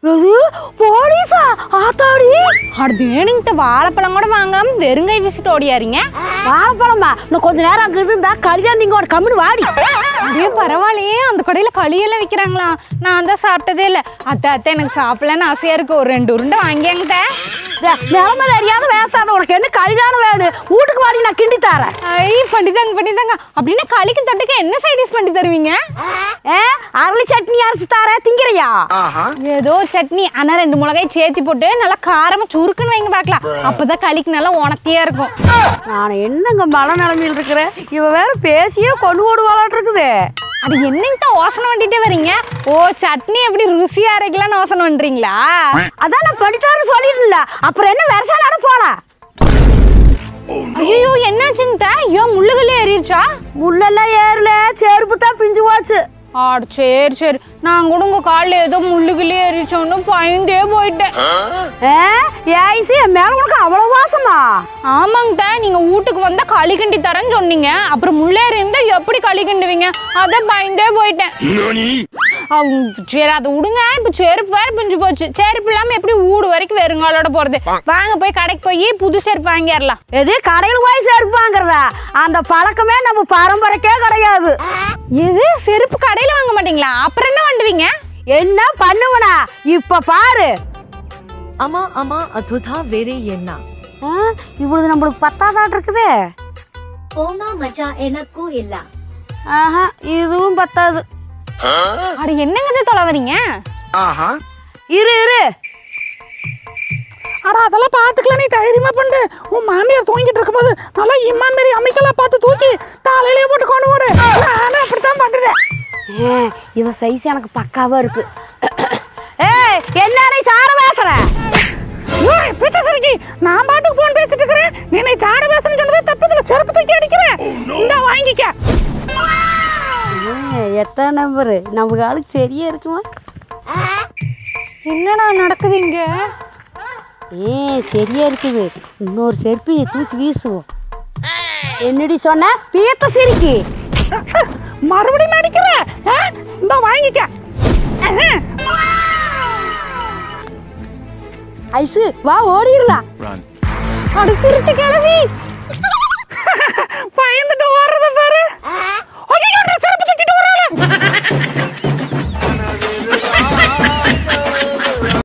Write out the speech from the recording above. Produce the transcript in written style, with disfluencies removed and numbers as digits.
போலீஸா ஆத்தாடி அடுத்த வாழைப்பழம் கூட வாங்காம வெறுங்கை வீசிட்டு ஓடியாருங்க. வாழைப்பழமா இன்னும் கொஞ்ச நேரம் அங்க இருந்தா கல்யாணம் நீங்க ஒரு கம்முன்னு வாடி. அப்படியே பரவாயில்லையே, அந்த கடையில களியெல்லாம் விற்கிறாங்களா? நான் தான் சாப்பிட்டதே இல்லை. அத்தை எனக்கு சாப்பிடலன்னு ஆசையா இருக்கு. ஒரு 2 உருண்டை வாங்கியாங்கிட்ட. நிலமை தெரியாத வேசாத உனக்கு என்ன களிதானம் வேணும்? வீட்டுக்கு வாடி நான் கிண்டி தரேன். பண்ணித்தாங்க. அப்படின்னா களிக்கு தொட்டுக்க என்ன சைடிஷ் பண்ணி தருவீங்க? அரளி சட்னி அரைச்சு தரேன், திங்கிறியா? ஏதோ சட்னி, ஆனா 2 மிளகாய் சேர்த்தி போட்டு நல்லா காரமா சுருக்குன்னு வைங்க பாக்கலாம். அப்பதான் களிக்கு நல்லா உணர்த்தியா இருக்கும். நான் என்னங்க மழை நிலைமையில் இருக்கிறேன், இவ வேற பேசியே கொண்டு ஓடுவாளாட்டு இருக்குது. அது என்னங்க யோசனை பண்ணிட்டே வரீங்க? ஓ, சட்னி எப்படி ருசியா அரைக்கலாம்னு யோசனை பண்றீங்களா? அதான் நான் படித்தாரு சொல்லிடல, அப்புறம் என்ன வெரசாலாட போலாம். ஐயோ, என்னாச்சுங்க? ஏன் முள்ளுகளே ஏறிடுச்சா? முள்ளெல்லாம் ஏறல, செருப்பு தான் பிஞ்சு போச்சு. சரி, நான் கூட உங்க காலில் ஏதோ முள்ளுகளே ஏறிச்சோன்னு பயந்தே போயிட்டேன். மேல உனக்கு அவ்வளவு வாசமா? ஆமாங்க, நீங்க வீட்டுக்கு வந்தா களி கிண்டி தரேன்னு சொன்னீங்க. அப்புறம் முள்ளேறி இருந்தா எப்படி களி கிண்டுவீங்க? அதான் பயந்தே போயிட்டேன். சரி, அதை விடுங்க. இப்ப செருப்பு வேற பிஞ்சு போச்சு. செருப்பு இல்லாம எப்படி வீடு வரைக்கும் வெறுங்காலோட போறது? வாங்க போய் கடைக்கு போய் புது செருப்பு வாங்கிடலாம். எது கடையில் போய் செருப்பு வாங்குறதா? அந்த பழக்கமே நம்ம பரம்பரைக்கே கிடையாது. எது செருப்பு கடையில வாங்க மாட்டீங்களா? அப்புறம் என்ன பண்ணுவீங்க? என்ன பண்ணுவனா இப்ப பாரு. அம்மா அதுதா வேற என்ன? இவ்வளவு நம்மளுக்கு பத்தாதாட்டு இருக்குது. போமா மச்சான், எனக்கும் இல்ல. இதுவும் பத்தாது. அட என்னங்க தொலைவறீங்க? இரு அட அதெல்லாம் பாத்துக்கலாம், நீ தைரியமா பண்ணு. உன் மாமியார் தூங்கிட்டு இருக்கும்போது நல்லா இம்மான் மாரி அமைக்கலாம் பார்த்து தூக்கி தலையிலே போட்டு கொண்டு போடு. நானும் அப்படித்தான் பண்றேன். இவ சைஸ் எனக்கு பக்காவா இருக்கு. என்ன சார பேசுற? நான் பாட்டுக்கு போன் பேசிட்டு இருக்கிறேன். நீ சாட பேசணும்னு சொன்னதே தப்புதுல, செருப்பு தூக்கி அடிக்கிறேன். இந்த வாங்கிக்க. எத்தனை நம்பரு நம்ம ஆளுக்கு சரியா இருக்குமா? என்னடா நடக்குது இங்க? சரியா இருக்குது. இன்னொரு செருப்பி தூக்கி வீசுவோம். என்னடி சொன்ன? பீத்த சிரிக்கி மறுபடியும் அடிக்கிற. இந்த வாங்கிக்க. ஐசு வா ஓடிடலாம். அடுத்து கிளவி